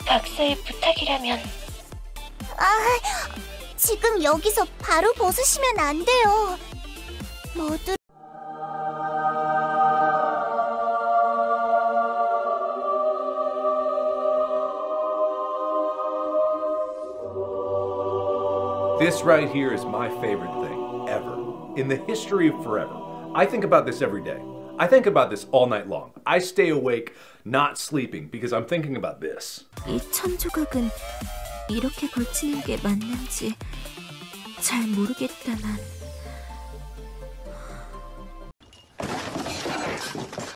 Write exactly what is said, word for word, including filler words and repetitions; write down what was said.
각서의 부탁이라면. 아, 지금 여기서 바로 벗으시면 안 돼요. 모두. This right here is my favorite thing ever. In the history of forever. I think about this every day. I think about this all night long. I stay awake, not sleeping, because I'm thinking about this. 이 천조각은 이렇게 걸치는 게 맞는지 잘 모르겠다 난.